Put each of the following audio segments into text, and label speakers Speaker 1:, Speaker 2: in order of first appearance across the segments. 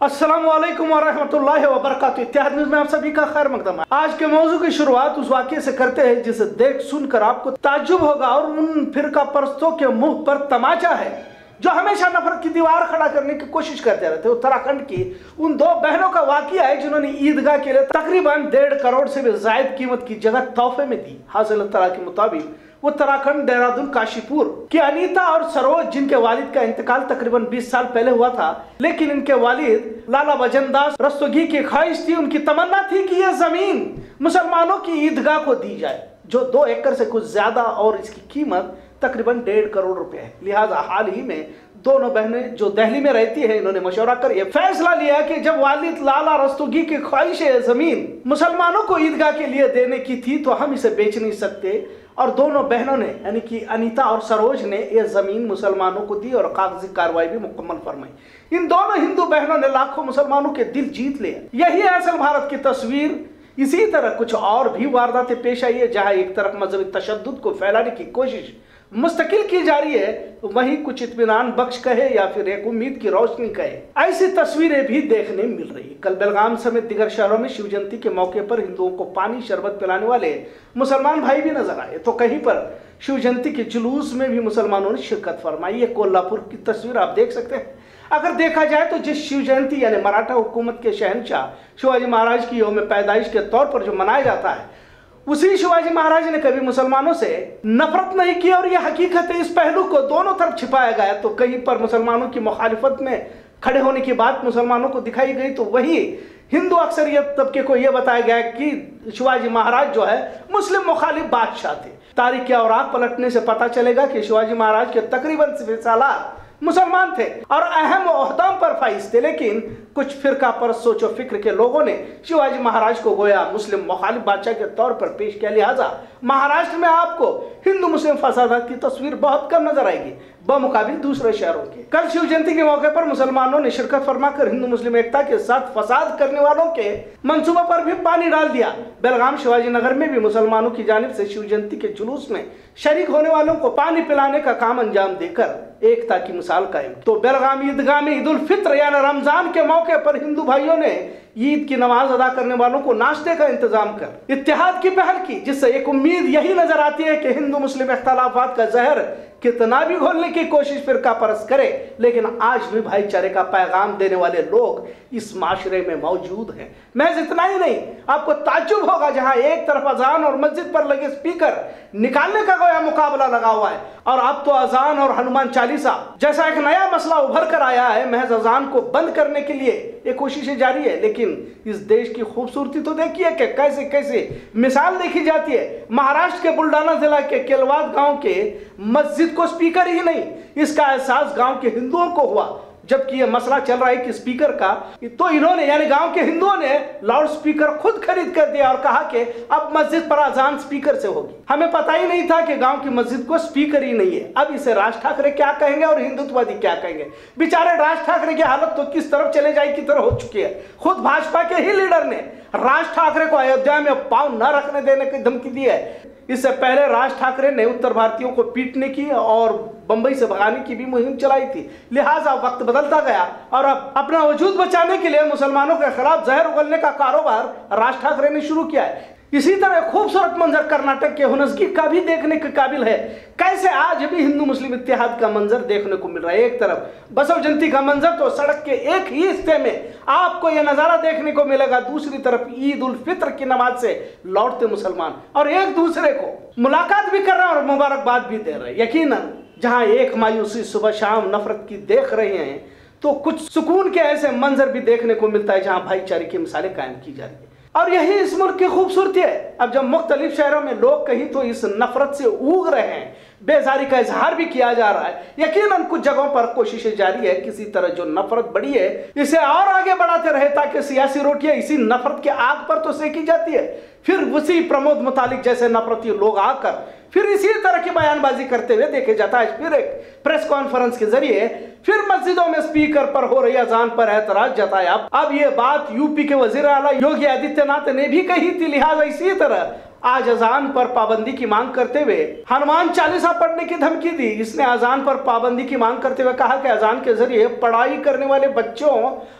Speaker 1: अस्सलामुअलैकुम वरहमतुल्लाहि वबरकातुहू। इत्तेहाद न्यूज़ में आप सभी का खैर मकदम है। आज के मौजू की शुरुआत उस वाक़े से करते हैं जिसे देख सुनकर आपको ताज्जुब होगा और उन फिरका परस्तों के मुंह पर तमाचा है जो हमेशा नफरत की दीवार खड़ा करने की कोशिश करते रहते। उत्तराखंड की उन दो बहनों का वाक़या है जिन्होंने ईदगाह के लिए तकरीबन 1.5 करोड़ से भी ज़ायद कीमत की जगह तोहफे में दी। हासिल इत्तला के मुताबिक उत्तराखंड देहरादून काशीपुर की अनीता और सरोज, जिनके वालिद का इंतकाल तकरीबन 20 साल पहले हुआ था, लेकिन इनके वालिद लाला वजनदास रस्तोगी की ख्वाहिश थी, उनकी तमन्ना थी कि यह जमीन मुसलमानों की ईदगाह को दी जाए जो 2 एकड़ से कुछ ज्यादा और इसकी कीमत तकरीबन 1.5 करोड़ रुपए है। लिहाजा हाल ही में दोनों बहनें जो दिल्ली में रहती है, इन्होंने मशवरा कर यह फैसला लिया कि जब वालिद लाला रस्तोगी की ख्वाहिश है जमीन मुसलमानों को ईदगाह के लिए देने की थी तो हम इसे बेच नहीं सकते। और दोनों बहनों ने यानी कि अनीता और सरोज ने यह जमीन मुसलमानों को दी और कागजी कार्रवाई भी मुकम्मल फरमाई। इन दोनों हिंदू बहनों ने लाखों मुसलमानों के दिल जीत लिए। यही है असल भारत की तस्वीर। इसी तरह कुछ और भी वारदातें पेश आई है जहां एक तरफ मजहबी तशद्दुद को फैलाने की कोशिश मुस्तकिल की जा रही है, वहीं कुछ इत्मीनान बख्श कहे या फिर एक उम्मीद की रोशनी कहे, ऐसी तस्वीरें भी देखने मिल रही। कल बेलगाम समेत दिगर शहरों में शिव जयंती के मौके पर हिंदुओं को पानी शरबत पिलाने वाले मुसलमान भाई भी नजर आए, तो कहीं पर शिव जयंती के जुलूस में भी मुसलमानों ने शिरकत फरमाई। है कोल्हापुर की तस्वीर आप देख सकते हैं। अगर देखा जाए तो जिस शिव जयंती यानी मराठा हुकूमत के शहंशाह शिवाजी महाराज की यौम पैदाइश के तौर पर जो मनाया जाता है, उसी शिवाजी महाराज ने कभी मुसलमानों से नफरत नहीं की और यह हकीकत है। इस पहलू को दोनों तरफ छिपाया गया, तो कहीं पर मुसलमानों की मुखालिफत में खड़े होने की बात मुसलमानों को दिखाई गई, तो वही हिंदू अक्सरियत तबके को यह बताया गया कि शिवाजी महाराज जो है मुस्लिम मुखालिफ बादशाह थे। तारीख के औराक पलटने से पता चलेगा कि शिवाजी महाराज के तकरीबन 20 सालार मुसलमान थे और अहम ओहदों पर फाइज थे, लेकिन कुछ फिरका पर सोचो फिक्र के लोगों ने शिवाजी महाराज को गोया मुस्लिम मुखालिफ बादशाह के तौर पर पेश किया। लिहाजा महाराष्ट्र में आपको हिंदू मुस्लिम फसादात की तस्वीर बहुत कम नजर आएगी बमुकाबिल दूसरे शहरों के। कल शिव जयंती के मौके पर मुसलमानों ने शिरकत फरमाकर हिंदू मुस्लिम एकता के साथ फसाद करने वालों के मंसूबों पर भी पानी डाल दिया। बेलगाम शिवाजी नगर में भी मुसलमानों की जानिब से शिव जयंती के जुलूस में शरीक होने वालों को पानी पिलाने का काम अंजाम देकर एकता की मिसाल कायम। तो बेलगाम ईदगाह में ईद उल फित्र यानी रमजान के मौके पर हिंदू भाइयों ने ईद की नमाज अदा करने वालों को नाश्ते का इंतजाम कर इत्तेहाद की पहल की, जिससे एक उम्मीद यही नजर आती है कि हिंदू मुस्लिम इख्तलाफात का जहर कितना भी घोलने की कोशिश फिरका परस्त करे, लेकिन आज भी भाईचारे का पैगाम देने वाले लोग इस माशरे में मौजूद हैं। महज इतना ही नहीं, आपको ताज्जुब होगा जहां एक तरफ अजान और मस्जिद पर लगे स्पीकर निकालने का गोया मुकाबला लगा हुआ है, और अब तो अजान और हनुमान चालीसा जैसा एक नया मसला उभर कर आया है। महज अजान को बंद करने के लिए ये कोशिशें जारी है, लेकिन इस देश की खूबसूरती तो देखिए कि कैसे कैसे मिसाल देखी जाती है। महाराष्ट्र के बुलडाना जिला के केलवाद गांव के मस्जिद को स्पीकर ही नहीं, इसका एहसास गांव के हिंदुओं को हुआ। जबकि यह मसला चल रहा है कि स्पीकर का, तो इन्होंने यानी गांव के हिंदुओं ने लाउड स्पीकर खुद खरीद कर दिया और कहा कि अब मस्जिद पर अजान स्पीकर से होगी। हमें पता ही नहीं था कि गांव की मस्जिद को स्पीकर ही नहीं है। अब इसे राज ठाकरे क्या कहेंगे और हिंदुत्ववादी क्या कहेंगे। बेचारे राज ठाकरे की हालत तो किस तरफ चले जाए की तरह हो चुकी है। खुद भाजपा के ही लीडर ने राज ठाकरे को अयोध्या में पांव न रखने देने की धमकी दी है। इससे पहले राज ठाकरे ने उत्तर भारतीयों को पीटने की और बंबई से भगाने की भी मुहिम चलाई थी। लिहाजा वक्त बदलता गया और अब अपना वजूद बचाने के लिए मुसलमानों के खिलाफ जहर उगलने का कारोबार राज ठाकरे ने शुरू किया है। इसी तरह खूबसूरत मंजर कर्नाटक के हुनसगी का भी देखने के काबिल है। कैसे आज भी हिंदू मुस्लिम इत्तेहाद का मंजर देखने को मिल रहा है। एक तरफ बसव जयंती का मंजर तो सड़क के एक ही हिस्से में आपको यह नजारा देखने को मिलेगा, दूसरी तरफ ईद उल फित्र की नमाज से लौटते मुसलमान और एक दूसरे को मुलाकात भी कर रहे हैं और मुबारकबाद भी दे रहे हैं। यकीनन जहां एक मायूसी सुबह शाम नफरत की देख रहे हैं, तो कुछ सुकून के ऐसे मंजर भी देखने को मिलता है जहां भाईचारे की मिसालें कायम की जा रही है। और यही इस मुल्क की खूबसूरती है। अब जब मुख्तलिफ शहरों में लोग कहीं तो इस नफरत से ऊग रहे हैं, बेजारी का इजहार भी किया जा रहा है, यकीनन कुछ जगहों पर कोशिशें जारी है किसी तरह जो नफरत बढ़ी है इसे और आगे बढ़ाते रहे, ताकि सियासी रोटियां इसी नफरत के आग पर तो सेकी जाती है, फिर उसी प्रमोद मुतालिक जैसे नफरती लोग आकर फिर इसी तरह की बयानबाजी करते हुए देखे जाता है। फिर एक प्रेस कॉन्फ्रेंस के जरिए फिर मस्जिदों में स्पीकर पर हो रही अजान पर एतराज जताया। अब ये बात यूपी के वजीर आला योगी आदित्यनाथ ने भी कही थी। लिहाजा इसी तरह आज अजान पर पाबंदी की मांग करते हुए हनुमान चालीसा पढ़ने की धमकी दी। इसने अजान पर पाबंदी की मांग करते हुए कहा कि अजान के जरिए पढ़ाई करने वाले बच्चों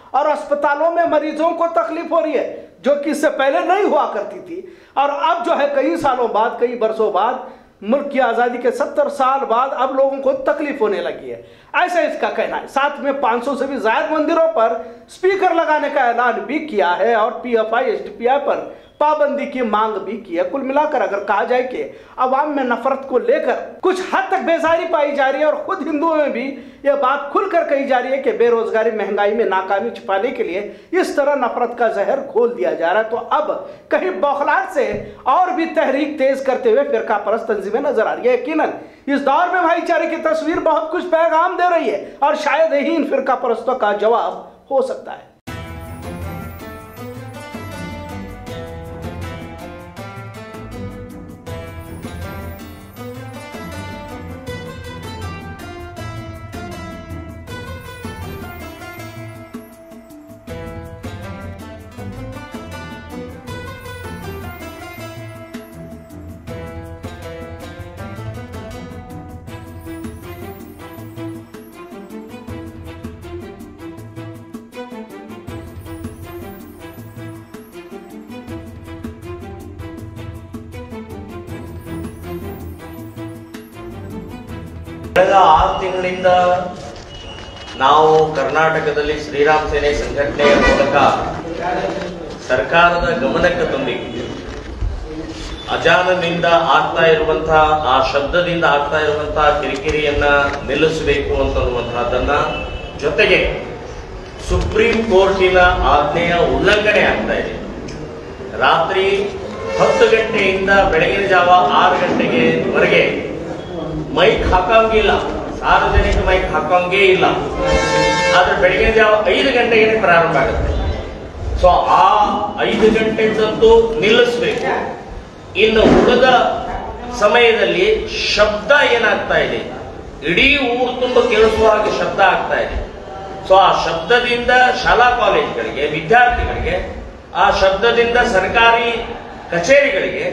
Speaker 1: और अस्पतालों में मरीजों को तकलीफ हो रही है, जो कि इससे पहले नहीं हुआ करती थी। और अब जो है कई सालों बाद, कई बरसों बाद, मुल्क की आज़ादी के 70 साल बाद अब लोगों को तकलीफ होने लगी है, ऐसा इसका कहना है। साथ में 500 से भी ज्यादा मंदिरों पर स्पीकर लगाने का ऐलान भी किया है और PFI SDPI पर पाबंदी की मांग भी की है। कुल मिलाकर अगर कहा जाए कि अवाम में नफरत को लेकर कुछ हद तक बेजारी पाई जा रही है और खुद हिंदुओं में भी यह बात खुलकर कही जा रही है कि बेरोजगारी, महंगाई में नाकामी छिपाने के लिए इस तरह नफरत का जहर घोल दिया जा रहा है, तो अब कहीं बौखलाहट से और भी तहरीक तेज करते हुए फिरका परस्त तंजीमें नजर आ रही है। यकीनन इस दौर में भाईचारे की तस्वीर बहुत कुछ पैगाम दे रही है और शायद यही इन फिरका परस्तों का जवाब हो सकता है।
Speaker 2: ಕಳೆದ 6 ತಿಂಗಳಿಂದ ನಾವು ಕರ್ನಾಟಕದಲ್ಲಿ ಶ್ರೀರಾಮ ಸೇನೆ ಸಂಘಟನೆಯ ಮೂಲಕ ಸರ್ಕಾರದ ಗಮನಕ್ಕೆ ತಂದಿದ್ದೀವಿ. ಅಜಾನದಿಂದ ಆಗ್ತಾ ಇರುವಂತಹ ಆ ಶಬ್ದದಿಂದ ಆಗ್ತಾ ಇರುವಂತಹ ಕಿರಿಕಿರಿಯನ್ನ ನಿಲ್ಲಿಸಬೇಕು ಅಂತನ್ನುವಂತಹದನ್ನ, ಜೊತೆಗೆ ಸುಪ್ರೀಂ ಕೋರ್ಟಿನ ಆಜ್ಞೆಯ ಉಲ್ಲಂಘನೆ ಆಗ್ತಾ ಇದೆ. ರಾತ್ರಿ 10 ಗಂಟೆಯಿಂದ ಬೆಳಗಿನ ಜಾವ 6 ಗಂಟೆವರೆಗೆ ಮೈಕ್ ಹಾಕಂಗಿಲ್ಲ, ಸಾರ್ವಜನಿಕ ಮೈಕ್ ಹಾಕಂಗೇ ಇಲ್ಲ. ಆದ್ರೆ ಬೆಳಗಿನ ಜಾವ 5 ಗಂಟೆಗೆ ಪ್ರಾರಂಭ ಆಗುತ್ತೆ. ಸೊ ಆ 5 ಗಂಟೆದಂತೂ ನಿಲ್ಲಿಸಬೇಕು. ಇನ್ನು ಉಳಿದ ಸಮಯದಲ್ಲಿ ಶಬ್ದ ಏನಾಗ್ತಾ ಇದೆ, ಇಡೀ ಊರು ತುಂಬ ಕೇಳಿಸುವ ಹಾಗೆ ಶಬ್ದ ಆಗ್ತಾ ಇದೆ. ಸೊ ಆ ಶಬ್ದದಿಂದ ಶಾಲಾ ಕಾಲೇಜುಗಳಿಗೆ, ವಿದ್ಯಾರ್ಥಿಗಳಿಗೆ, ಆ ಶಬ್ದದಿಂದ ಸರ್ಕಾರಿ ಕಚೇರಿಗಳಿಗೆ,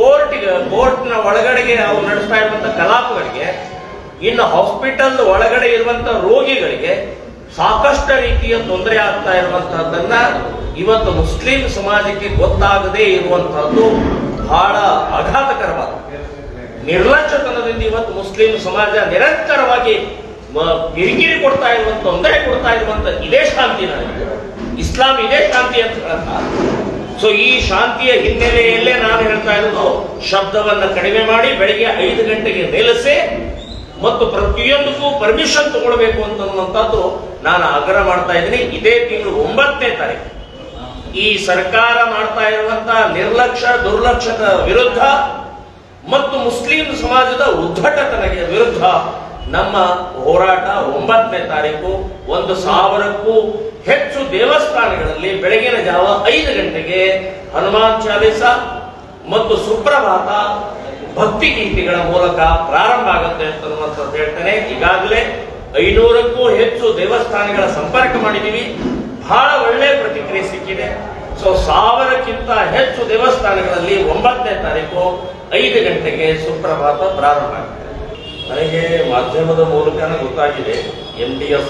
Speaker 2: ಕೋರ್ಟ್ನ ಒಳಗಡೆಗೆ ಅವ್ರು ನಡೆಸ್ತಾ ಇರುವಂತಹ ಕಲಾಪಗಳಿಗೆ, ಇನ್ನು ಹಾಸ್ಪಿಟಲ್ ಒಳಗಡೆ ಇರುವಂತಹ ರೋಗಿಗಳಿಗೆ ಸಾಕಷ್ಟು ರೀತಿಯ ತೊಂದರೆ ಆಗ್ತಾ ಇರುವಂತಹದ್ದನ್ನ ಇವತ್ತು ಮುಸ್ಲಿಂ ಸಮಾಜಕ್ಕೆ ಗೊತ್ತಾಗದೇ ಇರುವಂತಹದ್ದು ಬಹಳ ಆಘಾತಕರವಾದ ನಿರ್ಲಕ್ಷ್ಯತನದಿಂದ ಇವತ್ತು ಮುಸ್ಲಿಂ ಸಮಾಜ ನಿರಂತರವಾಗಿ ಕಿರಿಕಿರಿ ಕೊಡ್ತಾ ಇರುವಂತ, ತೊಂದರೆ ಕೊಡ್ತಾ ಇರುವಂತ ಇದೇ ಶಾಂತಿನ, ಇಸ್ಲಾಂ ಇದೇ ಶಾಂತಿ ಅಂತ ಹೇಳ್ತಾ. ಸೊ ಈ ಶಾಂತಿಯ ಹಿನ್ನೆಲೆಯಲ್ಲೇ ನಾನು ಹೇಳ್ತಾ ಇರೋದು, ಶಬ್ದವನ್ನ ಕಡಿಮೆ ಮಾಡಿ ಬೆಳಿಗ್ಗೆ 5 ಗಂಟೆಗೆ ನಿಲ್ಲಿಸಿ ಮತ್ತು ಪ್ರತಿಯೊಂದಕ್ಕೂ ಪರ್ಮಿಷನ್ ತಗೊಳ್ಬೇಕು ಅಂತನ್ನುವಂಥದ್ದು ನಾನು ಆಗ್ರಹ ಮಾಡ್ತಾ ಇದ್ದೀನಿ. ಇದೇ ತಿಂಗಳು 9ನೇ ತಾರೀಕು ಈ ಸರ್ಕಾರ ಮಾಡ್ತಾ ಇರುವಂತಹ ನಿರ್ಲಕ್ಷ್ಯ, ದುರ್ಲಕ್ಷ್ಯದ ವಿರುದ್ಧ ಮತ್ತು ಮುಸ್ಲಿಂ ಸಮಾಜದ ಉದ್ಧಟತನಗೆ ವಿರುದ್ಧ ನಮ್ಮ ಹೋರಾಟ 9ನೇ ತಾರೀಕು 1000ಕ್ಕೂ ಹೆಚ್ಚು ದೇವಸ್ಥಾನಗಳಲ್ಲಿ ಬೆಳಗಿನ ಜಾವ 5 ಗಂಟೆಗೆ ಹನುಮಾನ್ ಚಾಲೀಸ ಮತ್ತು ಸುಪ್ರಭಾತ ಭಕ್ತಿ ಗೀತೆಗಳ ಮೂಲಕ ಪ್ರಾರಂಭ ಆಗುತ್ತೆ ಅಂತ ಹೇಳ್ತೇನೆ. ಈಗಾಗಲೇ 500ಕ್ಕೂ ಹೆಚ್ಚು ದೇವಸ್ಥಾನಗಳ ಸಂಪರ್ಕ ಮಾಡಿದ್ದೀವಿ. ಬಹಳ ಒಳ್ಳೆಯ ಪ್ರತಿಕ್ರಿಯೆ ಸಿಕ್ಕಿದೆ. ಸೊ 1000ಕ್ಕಿಂತ ಹೆಚ್ಚು ದೇವಸ್ಥಾನಗಳಲ್ಲಿ 9ನೇ ತಾರೀಕು 5 ಗಂಟೆಗೆ ಸುಪ್ರಭಾತ ಪ್ರಾರಂಭ ಆಗುತ್ತೆ. ನನಗೆ ಮಾಧ್ಯಮದ ಮೂಲಕನೇ ಗೊತ್ತಾಗಿದೆ, MDF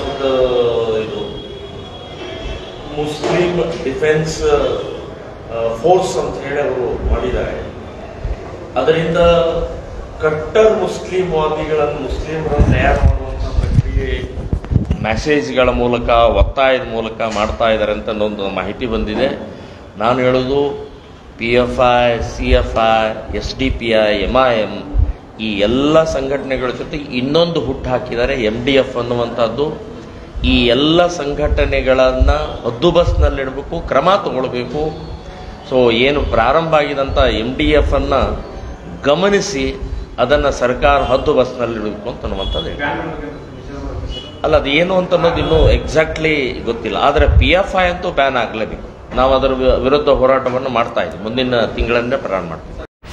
Speaker 2: ಇದು ಮುಸ್ಲಿಂ ಡಿಫೆನ್ಸ್ ಫೋರ್ಸ್ ಅಂತ ಹೇಳಿ ಅವರು ಮಾಡಿದ್ದಾರೆ. ಅದರಿಂದ ಕಟ್ಟರ್ ಮುಸ್ಲಿಂವಾದಿಗಳನ್ನು, ಮುಸ್ಲಿಮರನ್ನು ತಯಾರು ಮಾಡುವಂಥ ಪ್ರಕ್ರಿಯೆ ಮೆಸೇಜ್ಗಳ ಮೂಲಕ, ಒತ್ತಾಯದ ಮೂಲಕ ಮಾಡ್ತಾ ಇದ್ದಾರೆ ಅಂತ ಒಂದು ಮಾಹಿತಿ ಬಂದಿದೆ. ನಾನು ಹೇಳೋದು, PFI, CFI, SDPI, MIM ಈ ಎಲ್ಲ ಸಂಘಟನೆಗಳ ಜೊತೆ ಇನ್ನೊಂದು ಹುಟ್ಟು ಹಾಕಿದ್ದಾರೆ, MDF ಅನ್ನುವಂಥದ್ದು. ಈ ಎಲ್ಲ ಸಂಘಟನೆಗಳನ್ನು ಹದ್ದುಬಸ್ನಲ್ಲಿಡಬೇಕು, ಕ್ರಮ ತಗೊಳ್ಬೇಕು. ಸೊ ಏನು ಪ್ರಾರಂಭ ಆಗಿದಂಥ MDF ಅನ್ನು ಗಮನಿಸಿ ಅದನ್ನು ಸರ್ಕಾರ ಹದ್ದುಬಸ್ನಲ್ಲಿಡಬೇಕು ಅಂತನ್ನುವಂಥದ್ದು ಅಲ್ಲ. ಅದು ಏನು ಅಂತ ಅನ್ನೋದು ಇನ್ನೂ ಎಕ್ಸಾಕ್ಟ್ಲಿ ಗೊತ್ತಿಲ್ಲ. ಆದರೆ PFI ಅಂತೂ ಬ್ಯಾನ್ ಆಗಲೇಬೇಕು. ನಾವು ಅದರ ವಿರುದ್ಧ ಹೋರಾಟವನ್ನು ಮಾಡ್ತಾ ಇದ್ದೀವಿ. ಮುಂದಿನ ತಿಂಗಳನ್ನೇ ಪ್ರಾರಂಭ ಮಾಡ್ತೀವಿ.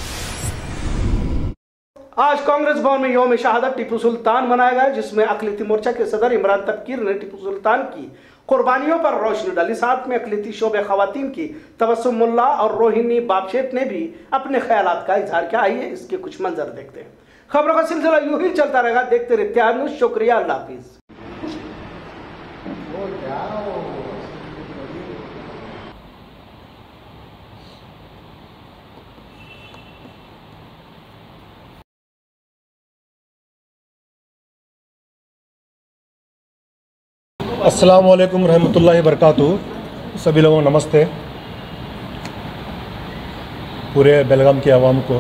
Speaker 1: आज कांग्रेस भवन में यौम शहादत टीपू सुल्तान मनाया गया, जिसमें अखिलती मोर्चा के सदर इमरान तबकीर ने टीपू सुल्तान की कुर्बानियों पर रोशनी डाली। साथ में अखिलती शोबे खवातीन की तबस्सुम मुल्ला और रोहिणी बाबशेट ने भी अपने ख्यालात का इजहार किया। आइए इसके कुछ मंजर देखते हैं। खबरों का सिलसिला यूं ही चलता रहेगा, देखते रहिए इत्तेहाद न्यूज़। शुक्रिया, अल्लाह हाफिज।
Speaker 3: अस्सलाम वालेकुम रहमतुल्लाहि बरकातुहू। सभी लोगों को नमस्ते। पूरे बेलगाम की आवाम को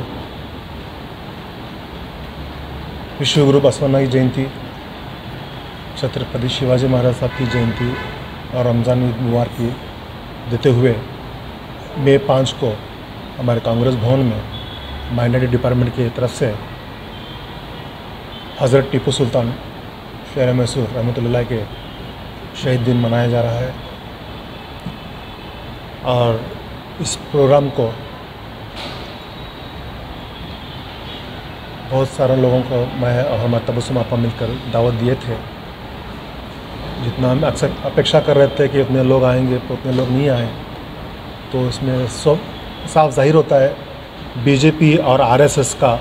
Speaker 3: विश्व गुरु बसवण्णा की जयंती, छत्रपति शिवाजी महाराज साहब की जयंती और रमज़ान ईद मुबारक देते हुए मई 5 को हमारे कांग्रेस भवन में माइनॉरिटी डिपार्टमेंट की तरफ से हज़रत टीपू सुल्तान शेर मैसूर रहमतुल्लाह के शहीद दिन मनाया जा रहा है। और इस प्रोग्राम को बहुत सारे लोगों को मैं और हमारे तबस्सुम आपा मिलकर दावत दिए थे। जितना हम अक्सर अपेक्षा कर रहे थे कि उतने लोग आएंगे, तो उतने लोग नहीं आए। तो इसमें सब साफ जाहिर होता है बीजेपी और आरएसएस का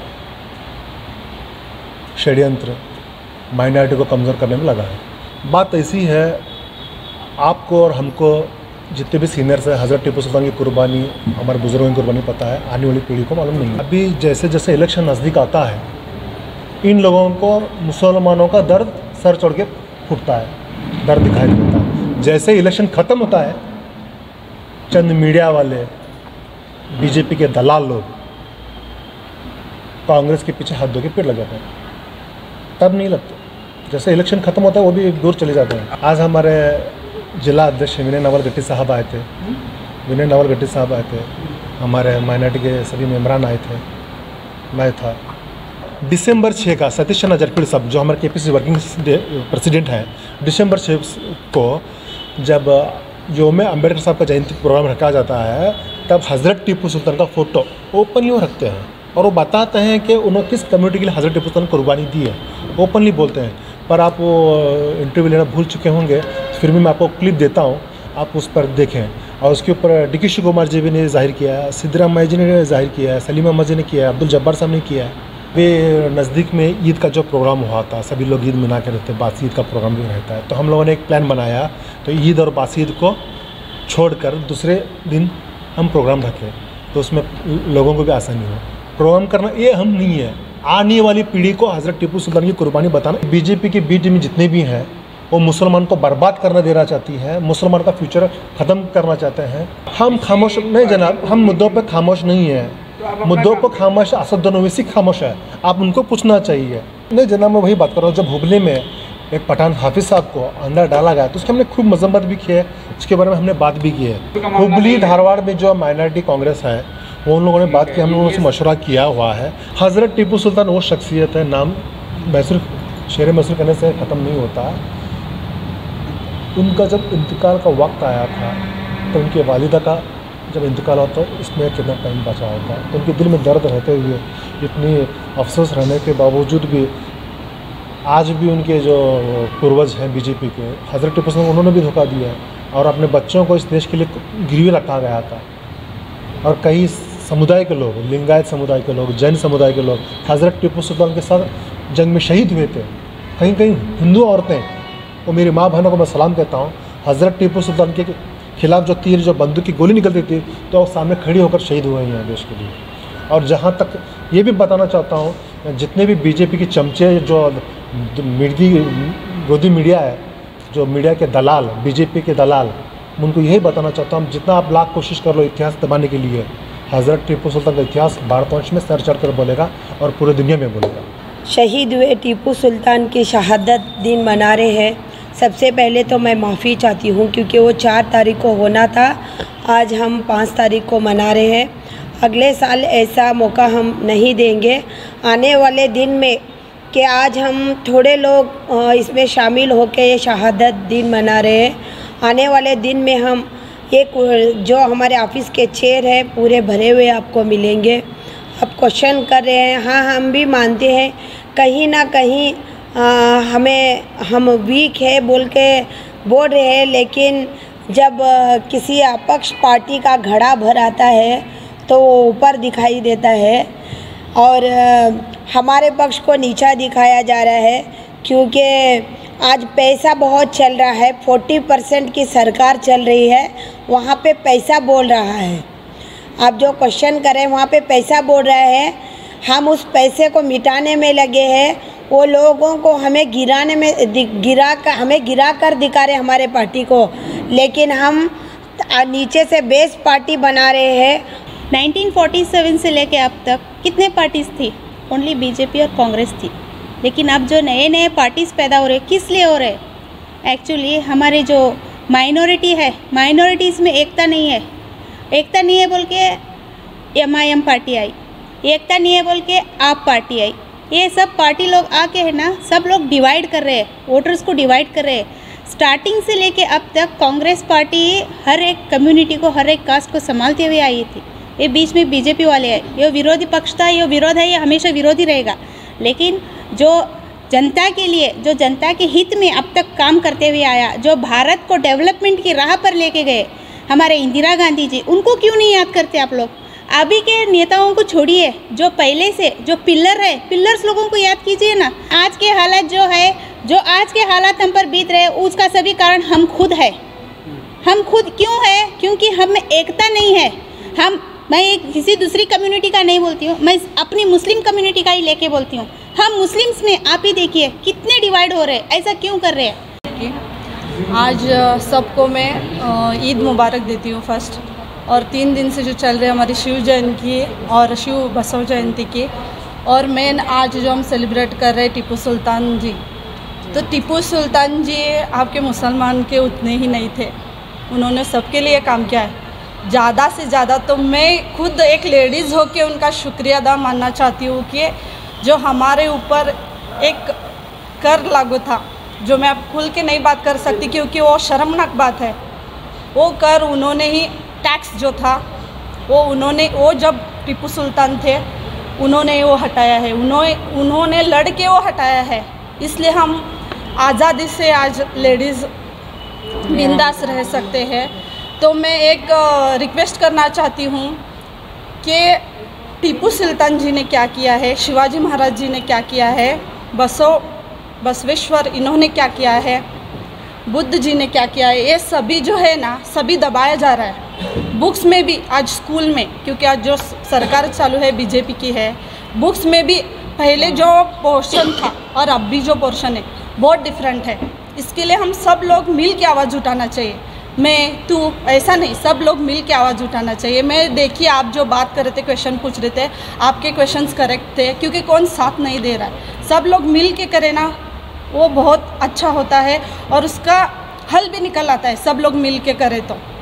Speaker 3: षड्यंत्र माइनॉरिटी को कमज़ोर करने में लगा है। बात ऐसी है, आपको और हमको जितने भी सीनियर्स हैं, हज़रत टीपू सुल्तान की कुर्बानी, हमारे बुज़ुर्गों की कुर्बानी पता है, आने वाली पीढ़ी को मालूम नहीं है। अभी जैसे जैसे इलेक्शन नज़दीक आता है, इन लोगों को मुसलमानों का दर्द सर चढ़ के फूटता है, दर्द दिखाई देता है। जैसे इलेक्शन ख़त्म होता है, चंद मीडिया वाले, बीजेपी के दलाल लोग कांग्रेस के पीछे हाथ धो के पेड़ लग जाते हैं। तब नहीं लगते, जैसे इलेक्शन ख़त्म होता है वो भी दूर चले जाते हैं। आज हमारे जिला अध्यक्ष विनय नवल गट्टी साहब आए थे, हमारे माइनॉरिटी के सभी मेम्बरान आए थे, मैं था। दिसंबर 6 का सतीश चंद्र जरपीड़ साहब जो हमारे केपीसी वर्किंग प्रेसिडेंट हैं, दिसंबर 6 को जब योम अम्बेडकर साहब का जयंती प्रोग्राम रखा जाता है, तब हज़रत टीपू सुल्तान का फ़ोटो ओपनली वो रखते हैं और वो बताते हैं कि उन्होंने किस कम्युनिटी के लिए हज़रत टीपू सुल्तान कुर्बानी दी है, ओपनली बोलते हैं। पर आप वो इंटरव्यू लेना भूल चुके होंगे, फिर भी मैं आपको क्लिप देता हूँ, आप उस पर देखें। और उसके ऊपर डी के शिव कुमार जी भी ने जाहिर किया है, सिद्धरामैया जी ने जाहिर किया है, सलीम अहमद जी ने किया है, अब्दुल जब्बार साहब ने किया है। वे नज़दीक में ईद का जो प्रोग्राम हुआ था, सभी लोग ईद मना के रहते, बासी ईद का प्रोग्राम भी रहता है। तो हम लोगों ने एक प्लान बनाया, तो ईद और बासी ईद को छोड़कर दूसरे दिन हम प्रोग्राम रखें, तो उसमें लोगों को भी आसानी हो। प्रोग्राम करना ये हम नहीं है, आने वाली पीढ़ी को हज़रत टीपू सुल्तान की कुर्बानी बताना। बीजेपी के बी टीम जितने भी हैं वो मुसलमान को बर्बाद करना देना चाहती है, मुसलमान का फ्यूचर ख़त्म करना चाहते हैं। हम खामोश नहीं जनाब, हम मुद्दों पे खामोश नहीं है। मुद्दों पर खामोश असदुद्दीन ओवैसी खामोश है, आप उनको पूछना चाहिए। नहीं जनाब, मैं वही बात कर रहा हूँ, जब हुबली में एक पठान हाफिज़ साहब को अंदर डाला गया तो उसकी हमने खूब मजम्मत भी की है, इसके बारे में हमने बात भी की है। हुबली धारवाड़ में जो माइनॉरिटी कांग्रेस है, वो उन लोगों ने बात की, हम लोगों से मशवरा किया हुआ है। हज़रत टीपू सुल्तान वो शख्सियत है, नाम मैसूर शेर मैसूर करने से ख़त्म नहीं होता। उनका जब इंतकाल का वक्त आया था, तो उनकी वालिदा का जब इंतकाल होता है, इसमें कितना टाइम बचा होता है, तो उनके दिल में दर्द रहते हुए, इतनी अफसोस रहने के बावजूद भी आज भी उनके जो पूर्वज हैं बीजेपी के, हज़रत टीपू सुल्तान, उन्होंने भी धोखा दिया है और अपने बच्चों को इस देश के लिए गिरवी रखा गया था। और कई समुदाय के लोग, लिंगायत समुदाय के लोग, जैन समुदाय के लोग हज़रत टीपू सुल्तान के साथ जंग में शहीद हुए थे। कहीं कहीं हिंदू औरतें, वो मेरी माँ बहनों को मैं सलाम कहता हूँ, हज़रत टीपू सुल्तान के खिलाफ जो तीर, जो बंदूक की गोली निकलती थी, तो वो सामने खड़ी होकर शहीद हुए हैं देश के लिए। और जहाँ तक ये भी बताना चाहता हूँ, जितने भी बीजेपी के चमचे, जो गोदी मीडिया है, जो मीडिया के दलाल, बीजेपी के दलाल, उनको यही बताना चाहता हूँ, जितना आप लाख कोशिश कर लो इतिहास दबाने के लिए, हज़रत टीपू सुल्तान का इतिहास भारतवंश में सर चढ़ कर बोलेगा और पूरे दुनिया में बोलेगा।
Speaker 4: शहीद हुए टीपू सुल्तान की शहादत दिन मना रहे हैं। सबसे पहले तो मैं माफ़ी चाहती हूँ, क्योंकि वो 4 तारीख को होना था, आज हम 5 तारीख को मना रहे हैं। अगले साल ऐसा मौका हम नहीं देंगे। आने वाले दिन में कि आज हम थोड़े लोग इसमें शामिल होकर ये शहादत दिन मना रहे हैं, आने वाले दिन में हम एक जो हमारे ऑफिस के चेयर है पूरे भरे हुए आपको मिलेंगे। आप क्वेश्चन कर रहे हैं, हाँ हम भी मानते हैं कहीं ना कहीं हम वीक है बोल रहे हैं, लेकिन जब किसी अपक्ष पार्टी का घड़ा भर आता है तो वो ऊपर दिखाई देता है और हमारे पक्ष को नीचा दिखाया जा रहा है, क्योंकि आज पैसा बहुत चल रहा है। 40% की सरकार चल रही है, वहाँ पे पैसा बोल रहा है। आप जो क्वेश्चन कर रहे हैं वहाँ पे पैसा बोल रहा है, हम उस पैसे को मिटाने में लगे हैं। वो लोगों को हमें गिराने में हमें गिरा कर दिखा रहे हमारे पार्टी को, लेकिन हम नीचे से बेस पार्टी बना रहे हैं।
Speaker 5: 1947 से लेके अब तक कितने पार्टीज थी? ओनली बीजेपी और कांग्रेस थी। लेकिन अब जो नए नए पार्टीज पैदा हो रहे, किस लिए हो रहे? एक्चुअली हमारे जो माइनॉरिटी है, माइनॉरिटीज़ में एकता नहीं है। एकता नहीं है बोल के MIM पार्टी आई, एकता नहीं है बोल के आप पार्टी आई। ये सब पार्टी लोग आके है ना, सब लोग डिवाइड कर रहे हैं, वोटर्स को डिवाइड कर रहे हैं। स्टार्टिंग से लेके अब तक कांग्रेस पार्टी हर एक कम्युनिटी को, हर एक कास्ट को संभालते हुए आई थी। ये बीच में बीजेपी वाले है, ये विरोधी पक्ष था, ये विरोध है, ये हमेशा विरोधी रहेगा। लेकिन जो जनता के लिए, जो जनता के हित में अब तक काम करते हुए आया, जो भारत को डेवलपमेंट की राह पर लेके गए हमारे इंदिरा गांधी जी, उनको क्यों नहीं याद करते आप लोग? अभी के नेताओं को छोड़िए, जो पहले से जो पिलर है, पिलर्स लोगों को याद कीजिए ना। आज के हालात जो है, जो आज के हालात हम पर बीत रहे, उसका सभी कारण हम खुद है। हम खुद क्यों है? क्योंकि हम में एकता नहीं है। मैं किसी दूसरी कम्युनिटी का नहीं बोलती हूँ, मैं अपनी मुस्लिम कम्युनिटी का ही लेके बोलती हूँ। हम मुस्लिम्स में आप ही देखिए कितने डिवाइड हो रहे हैं, ऐसा क्यों कर रहे हैं?
Speaker 6: आज सबको मैं ईद मुबारक देती हूँ फर्स्ट। और 3 दिन से जो चल रहे हमारी शिव जयंती और शिव बसव जयंती की, और मेन आज जो हम सेलिब्रेट कर रहे हैं टीपू सुल्तान जी। तो टीपू सुल्तान जी आपके मुसलमान के उतने ही नहीं थे, उन्होंने सबके लिए काम किया है ज़्यादा से ज़्यादा। तो मैं खुद एक लेडीज़ होके उनका शुक्रिया अदा मानना चाहती हूँ कि जो हमारे ऊपर एक कर लागू था, जो मैं अब खुल के नहीं बात कर सकती क्योंकि वो शर्मनाक बात है। वो कर उन्होंने ही, टैक्स जो था वो जब टीपू सुल्तान थे उन्होंने वो हटाया है, उन्होंने लड़ के वो हटाया है। इसलिए हम आज़ादी से आज लेडीज़ बिंदास रह सकते हैं। तो मैं एक रिक्वेस्ट करना चाहती हूँ कि टीपू सुल्तान जी ने क्या किया है, शिवाजी महाराज जी ने क्या किया है, बसवेश्वर इन्होंने क्या किया है, बुद्ध जी ने क्या किया है, ये सभी जो है ना, सभी दबाया जा रहा है। बुक्स में भी आज स्कूल में, क्योंकि आज जो सरकार चालू है बीजेपी की है, बुक्स में भी पहले जो पोर्शन था और अब भी जो पोर्शन है बहुत डिफरेंट है। इसके लिए हम सब लोग मिल के आवाज़ उठाना चाहिए। मैं तू ऐसा नहीं, सब लोग मिल के आवाज़ उठाना चाहिए। मैं देखिए आप जो बात कर रहे थे, क्वेश्चन पूछ रहे थे, आपके क्वेश्चंस करेक्ट थे, क्योंकि कौन साथ नहीं दे रहा है। सब लोग मिल के करें ना, वो बहुत अच्छा होता है और उसका हल भी निकल आता है, सब लोग मिल के करें तो।